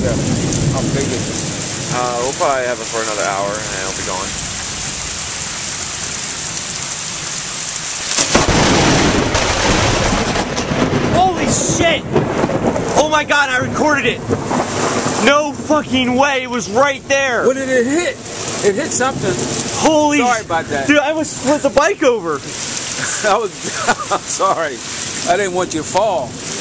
got it? How big is it? We'll probably have it for another hour and then it'll be gone. Holy shit! Oh my god, I recorded it! No fucking way, it was right there! What did it hit? It hit something. Holy Sorry about that. Dude, I almost split the bike over. I'm sorry. I didn't want you to fall.